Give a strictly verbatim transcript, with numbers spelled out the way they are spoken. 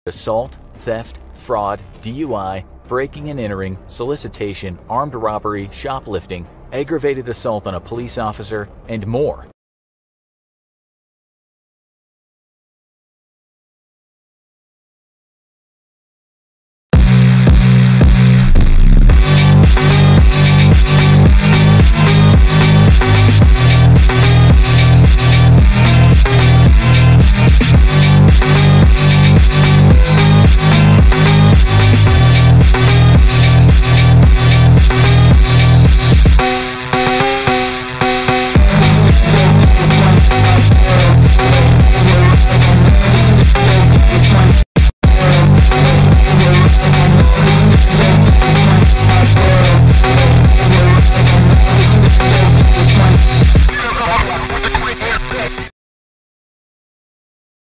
assault, theft, fraud, D U I, breaking and entering, solicitation, armed robbery, shoplifting, aggravated assault on a police officer, and more.